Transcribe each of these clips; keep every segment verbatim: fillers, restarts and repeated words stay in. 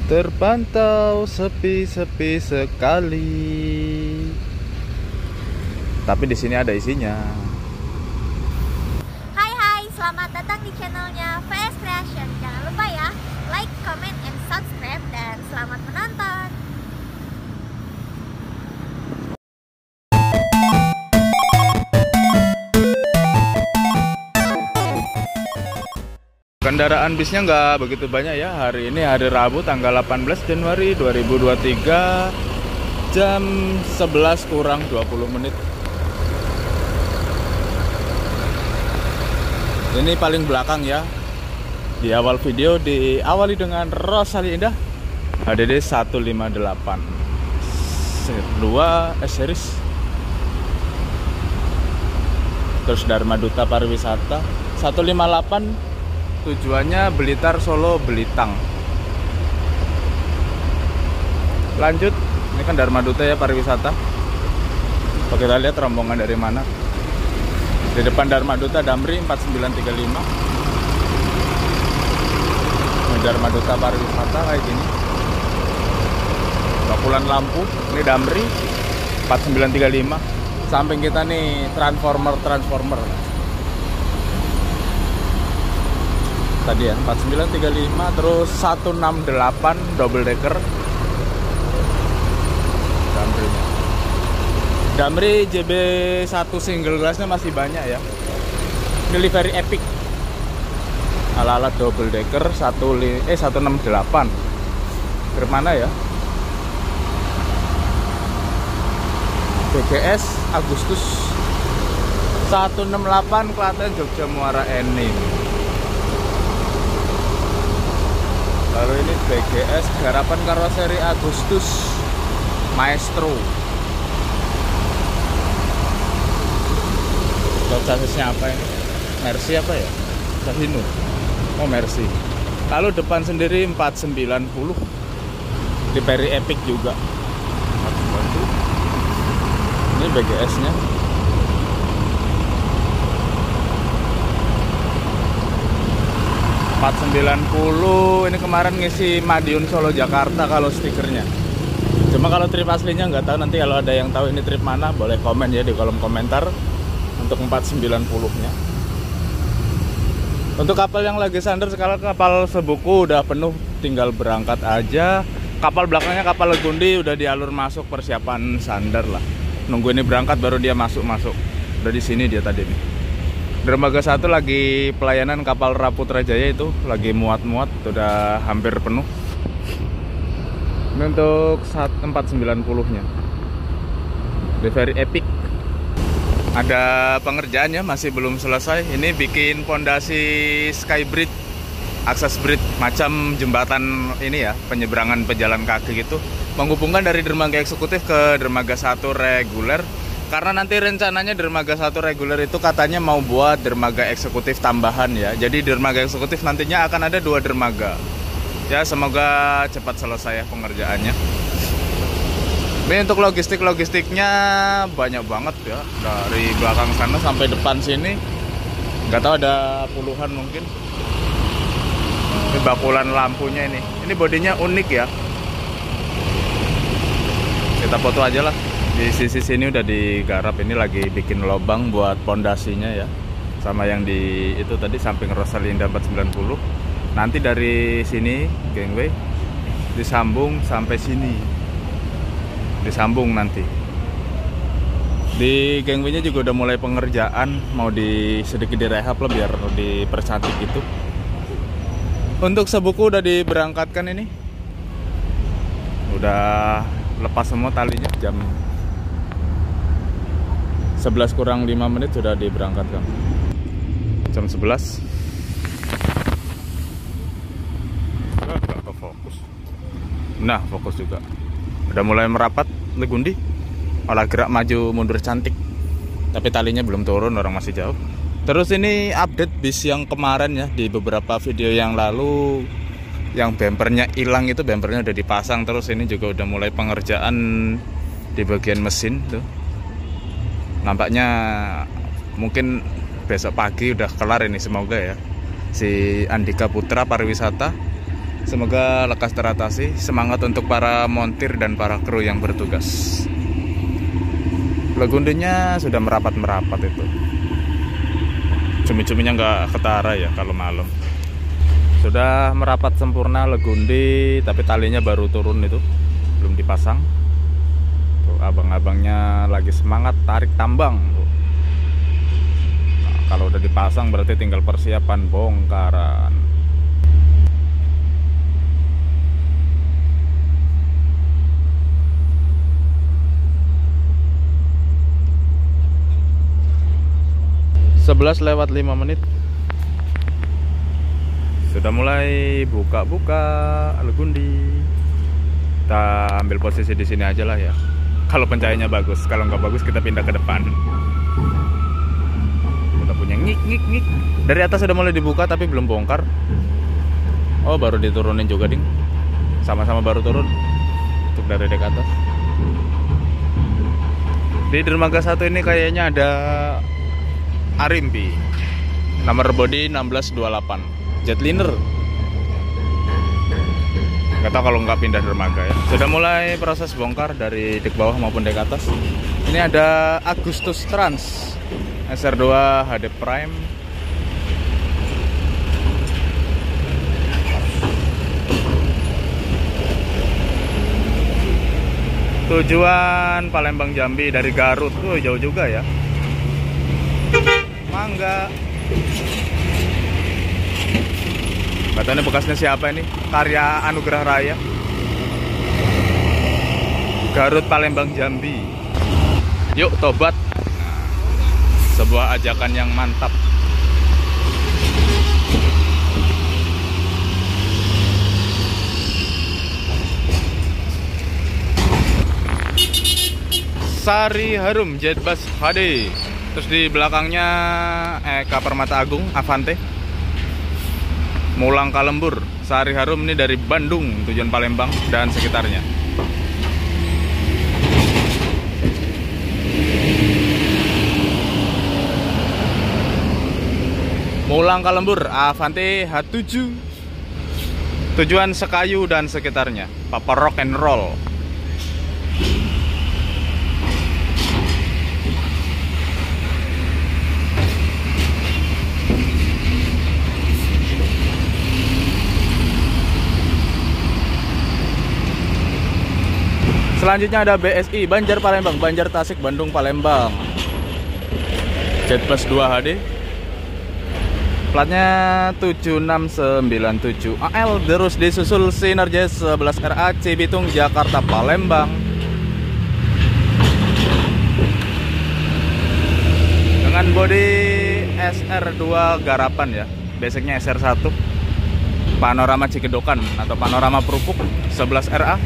Terpantau sepi-sepi sekali. Tapi di sini ada isinya. Hai hai, selamat datang di channelnya V S Creation. Jangan lupa ya, like, comment, and subscribe. Dan selamat menonton. Kendaraan bisnya nggak begitu banyak ya. Hari ini hari Rabu tanggal delapan belas Januari dua ribu dua puluh tiga, jam sebelas kurang dua puluh menit. Ini paling belakang ya. Di awal video diawali dengan Rosali Indah H D D seratus lima puluh delapan dua S series. Terus Dharma Duta Pariwisata seratus lima puluh delapan, tujuannya Blitar, Solo, Belitang. Lanjut, ini kan Dharma Duta ya, pariwisata. Oke, kita lihat rombongan dari mana. Di depan Dharma Duta Damri empat sembilan tiga lima. Ini Dharma Duta pariwisata kayak gini. Bakulan lampu, ini Damri empat sembilan tiga lima. Samping kita nih transformer-transformer. Tadi ya empat sembilan tiga lima, terus seratus enam puluh delapan double decker Damri. Damri J B satu single glassnya masih banyak ya. Delivery epic ala-ala double decker satu eh seratus enam puluh delapan. Ke mana ya? B G S Agustus seratus enam puluh delapan Klaten Jogja Muara Enim. Lalu ini B G S Garapan Karoseri Agustus Maestro. Kalau chassisnya apa ini? Mercy apa ya? Sahino. Oh, Mercy. Lalu depan sendiri empat sembilan puluh. Di Peri Epic juga. Ini B G S-nya. empat sembilan puluh, ini kemarin ngisi Madiun Solo Jakarta kalau stikernya. Cuma kalau trip aslinya nggak tahu, nanti kalau ada yang tahu ini trip mana boleh komen ya di kolom komentar untuk empat sembilan puluh-nya. Untuk kapal yang lagi sandar sekarang kapal Sebuku udah penuh, tinggal berangkat aja. Kapal belakangnya kapal Legundi udah di alur masuk persiapan sandar lah. Nunggu ini berangkat baru dia masuk-masuk. Udah di sini dia tadi nih. Dermaga satu lagi pelayanan kapal Raputra Jaya itu lagi muat-muat, udah hampir penuh. Ini untuk empat sembilan puluh-nya. Very epic. Ada pengerjaannya masih belum selesai. Ini bikin pondasi sky bridge, akses bridge, macam jembatan ini ya, penyeberangan pejalan kaki gitu. Menghubungkan dari dermaga eksekutif ke dermaga satu reguler. Karena nanti rencananya dermaga satu reguler itu katanya mau buat dermaga eksekutif tambahan ya. Jadi dermaga eksekutif nantinya akan ada dua dermaga. Ya, semoga cepat selesai ya pengerjaannya. Ini untuk logistik-logistiknya banyak banget ya. Dari belakang sana sampai depan sini. Nggak tahu ada puluhan mungkin. Ini bakulan lampunya ini. Ini bodinya unik ya. Kita foto aja lah. Di sisi sini udah digarap, ini lagi bikin lubang buat pondasinya ya. Sama yang di itu tadi samping Rosali Indah empat sembilan puluh. Nanti dari sini gangway disambung sampai sini. Disambung nanti. Di gangway-nya juga udah mulai pengerjaan, mau di sedikit direhab lah biar dipercantik gitu. Untuk Sebuku udah diberangkatkan ini. Udah lepas semua talinya, jam sebelas kurang lima menit sudah diberangkatkan. Jam sebelas. Nah, gak ke fokus. Nah, fokus juga. Udah mulai merapat Legundi. Malah gerak maju mundur cantik. Tapi talinya belum turun, orang masih jauh. Terus ini update bis yang kemarin ya, di beberapa video yang lalu yang bempernya hilang itu, bempernya udah dipasang. Terus ini juga udah mulai pengerjaan di bagian mesin tuh. Nampaknya mungkin besok pagi udah kelar ini, semoga ya. Si Andika Putra Pariwisata Semoga lekas teratasi. Semangat untuk para montir dan para kru yang bertugas. Legundinya sudah merapat-merapat itu. Cumi-cuminya nggak ketara ya kalau malam. Sudah merapat sempurna Legundi, tapi talinya baru turun itu, belum dipasang. Tuh, abang-abangnya lagi semangat tarik tambang. Nah, kalau udah dipasang berarti tinggal persiapan bongkaran. sebelas lewat lima menit. Sudah mulai buka-buka Legundi. Kita ambil posisi di sini aja lah ya. Kalau pencahayaannya bagus, kalau nggak bagus kita pindah ke depan. Kita punya ngik ngik ngik. Dari atas sudah mulai dibuka tapi belum bongkar. Oh, baru diturunin juga ding. Sama-sama baru turun. Untuk dari dek atas. Di dermaga satu ini kayaknya ada Arimbi, nomor bodi enam belas dua puluh delapan, jetliner. Gak tau kalau nggak pindah dermaga ya. Sudah mulai proses bongkar dari dek bawah maupun dek atas. Ini ada Agustus Trans S R dua H D Prime. Tujuan Palembang Jambi dari Garut. Tuh jauh juga ya. Mangga. Katanya bekasnya siapa ini? Karya Anugerah Raya. Garut Palembang Jambi. Yuk tobat. Sebuah ajakan yang mantap. Sari Harum Jetbus H D. Terus di belakangnya Eka Permata Agung Avante. Mulang Kalembur Sari Harum ini dari Bandung tujuan Palembang dan sekitarnya. Mulang Kalembur Avante H tujuh tujuan Sekayu dan sekitarnya. Papa rock and roll. Selanjutnya ada B S I Banjar Palembang, Banjar Tasik Bandung Palembang. Jetbus dua H D. Platnya tujuh enam sembilan tujuh A L, terus disusul Sinerja sebelas R A Cibitung Jakarta Palembang. Dengan bodi S R dua Garapan ya. Basicnya S R satu. Panorama Cigedokan atau panorama Perupuk sebelas R A.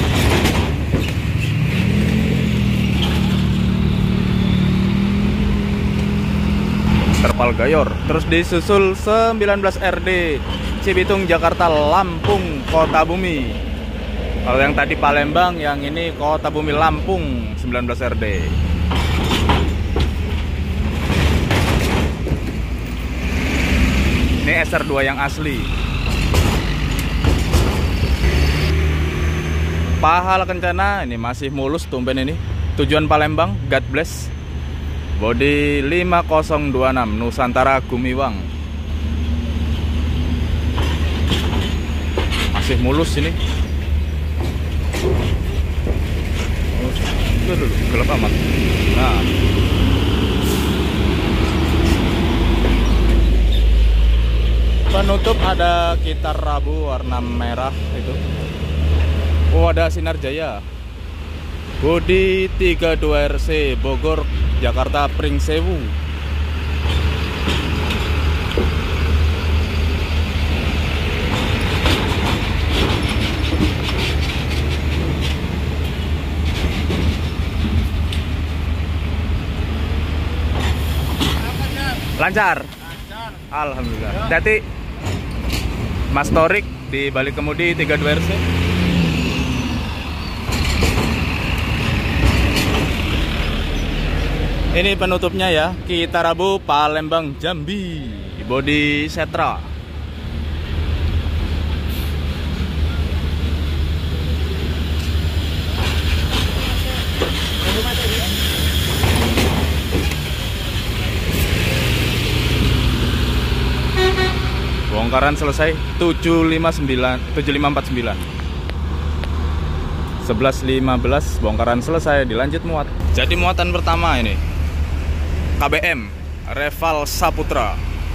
Terpal Gayor, terus disusul sembilan belas R D Cibitung Jakarta Lampung Kota Bumi. Kalau yang tadi Palembang, yang ini Kota Bumi Lampung sembilan belas R D. Ini S R dua yang asli. Pahala Kencana ini masih mulus tumben ini. Tujuan Palembang, God bless. Bodi lima nol dua enam Nusantara Gumiwang. Masih mulus ini. Oh, dulu, gelap amat. Nah. Penutup ada Kitar Rabu warna merah itu. Oh, ada Sinar Jaya. Bodi tiga puluh dua R C Bogor Jakarta Pringsewu. Lancar. Lancar. Alhamdulillah. Jadi Mas Torik di balik kemudi tiga puluh dua R C. Ini penutupnya ya, Kita Rabu Palembang Jambi, bodi Setra. bongkaran selesai tujuh lima sembilan tujuh lima empat sembilan. sebelas lima belas bongkaran selesai, dilanjut muat. Jadi muatan pertama ini K B M Reval Saputra.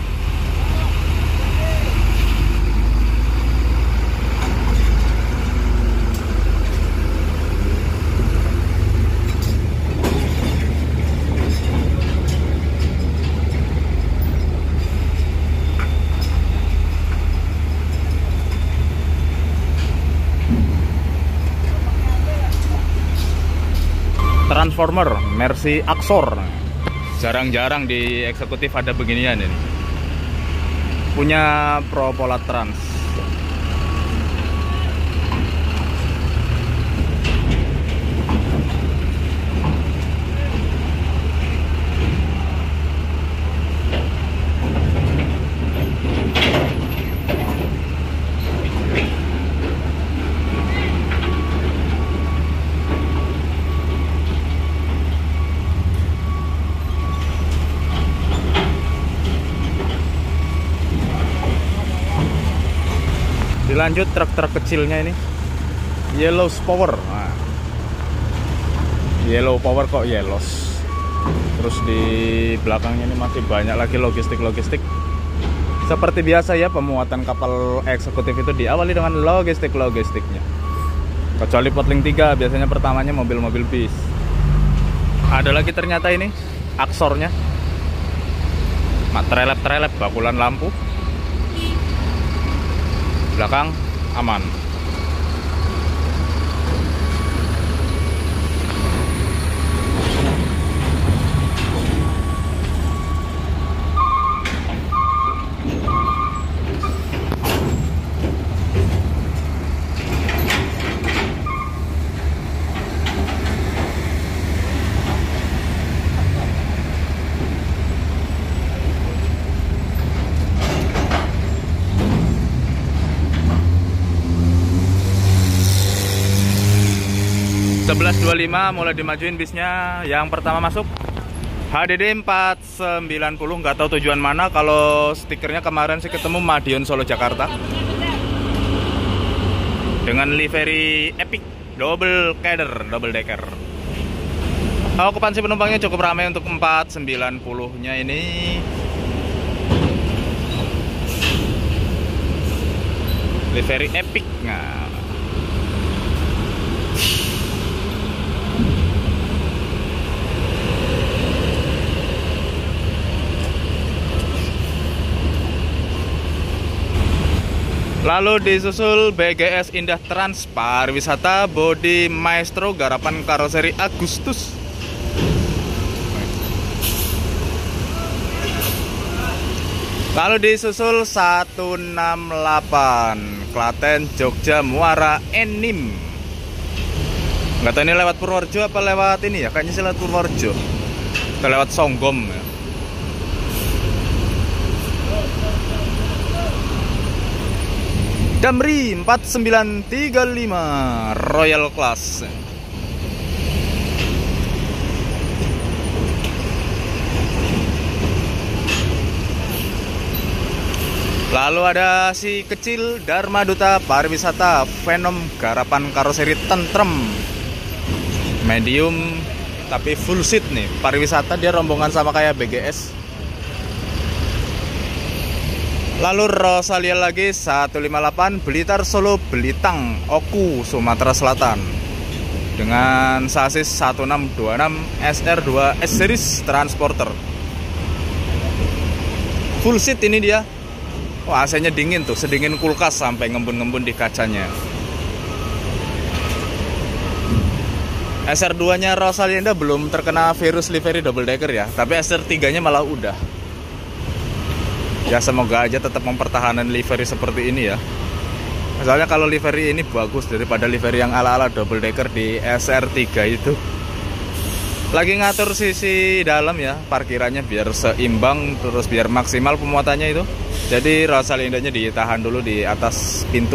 Transformer Mercy Axor. Jarang-jarang di eksekutif ada beginian ini. Punya Propola Trans. Dilanjut truk-truk kecilnya ini Yellow Power. Nah, Yellow Power kok Yellow. Terus di belakangnya ini masih banyak lagi logistik-logistik. Seperti biasa ya, pemuatan kapal eksekutif itu diawali dengan logistik-logistiknya. Kecuali Potling tiga, biasanya pertamanya mobil-mobil bis. Ada lagi ternyata ini aksornya. Mak trelep-trelep bakulan lampu. Belakang aman. sebelas dua puluh lima mulai dimajuin bisnya. Yang pertama masuk H D D empat sembilan nol, nggak tahu tujuan mana. Kalau stikernya kemarin sih ketemu Madiun Solo Jakarta dengan livery Epic double cadder, double decker. Okupansi penumpangnya cukup ramai untuk empat sembilan nol nya ini. Livery Epic. Nah, lalu disusul B G S Indah Trans Pariwisata Bodi Maestro garapan karoseri Agustus. Lalu disusul satu enam delapan Klaten Jogja Muara Enim. Nggak tahu ini lewat Purworejo apa lewat ini ya, kayaknya sih lewat Purworejo atau lewat Songgom ya. Damri empat sembilan tiga lima Royal Class. Lalu ada si kecil Dharma Duta Pariwisata Venom garapan karoseri Tentrem. Medium tapi full seat nih. Pariwisata dia rombongan sama kayak B G S. Lalu Rosalia lagi seratus lima puluh delapan Blitar Solo Belitang Oku Sumatera Selatan dengan sasis satu enam dua enam S R dua S Series Transporter. Full seat ini dia. Wah, A C-nya dingin tuh, sedingin kulkas sampai ngembun-ngembun di kacanya. S R dua nya Rosalia belum terkena virus livery double decker ya, tapi S R tiga nya malah udah. Ya semoga aja tetap mempertahankan livery seperti ini ya. Misalnya kalau livery ini bagus daripada livery yang ala-ala double decker di S R tiga itu. Lagi ngatur sisi dalam ya, parkirannya biar seimbang, terus biar maksimal pemuatannya itu. Jadi Rosalindanya ditahan dulu di atas pintu.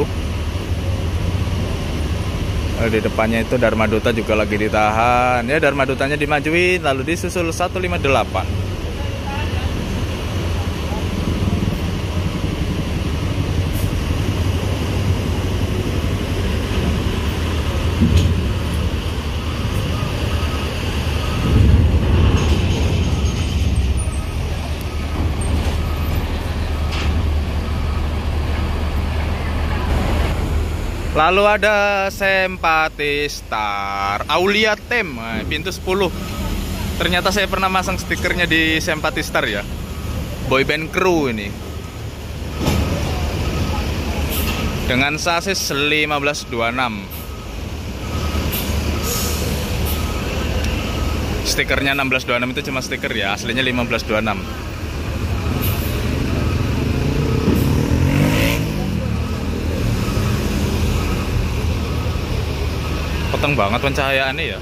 Lalu di depannya itu Dharma Duta juga lagi ditahan. Ya Dharma Dutanya dimajuin, lalu disusul seratus lima puluh delapan. Lalu ada Sempatistar Aulia Tem, pintu sepuluh. Ternyata saya pernah masang stikernya di Sempatistar ya. Boyband crew ini. Dengan sasis lima belas dua puluh enam. Stikernya enam belas dua puluh enam itu cuma stiker ya, aslinya lima belas dua puluh enam. Peteng banget pencahayaannya ya.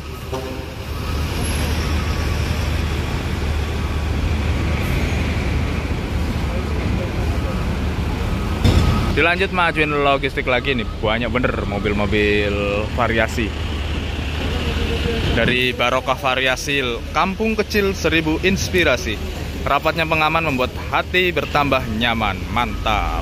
Dilanjut majuin logistik lagi nih, banyak bener mobil-mobil variasi. Dari Barokah Variasi, kampung kecil seribu inspirasi. Rapatnya pengaman membuat hati bertambah nyaman, mantap.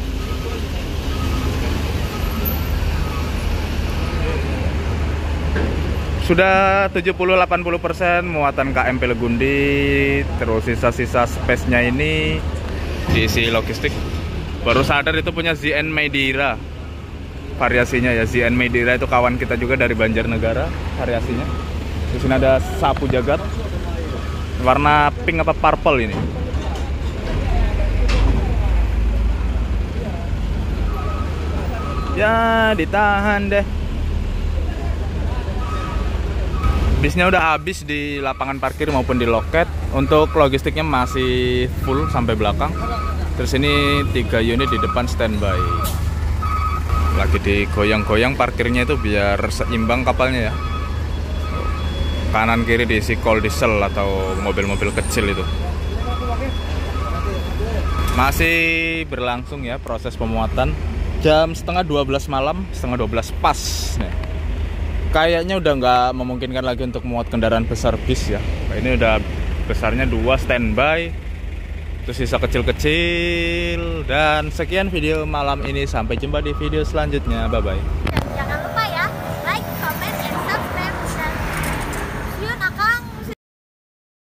Sudah tujuh puluh sampai delapan puluh persen muatan K M P Legundi. Terus sisa-sisa space-nya ini diisi logistik. Baru sadar itu punya Z N Madeira. Variasinya ya, Z N Madeira itu kawan kita juga dari Banjarnegara variasinya. Di sini ada sapu jagat. Warna pink apa purple ini. Ya, ditahan deh. Bisnya udah habis di lapangan parkir maupun di loket. Untuk logistiknya masih full sampai belakang. Terus ini tiga unit di depan standby. Lagi digoyang-goyang parkirnya itu biar seimbang kapalnya ya. Kanan kiri diisi kol diesel atau mobil-mobil kecil itu. Masih berlangsung ya proses pemuatan. Jam setengah dua belas malam, setengah dua belas pas nih. Kayaknya udah nggak memungkinkan lagi untuk muat kendaraan besar bis ya. Ini udah besarnya dua standby. Terus sisa kecil-kecil. Dan sekian video malam ini. Sampai jumpa di video selanjutnya. Bye-bye.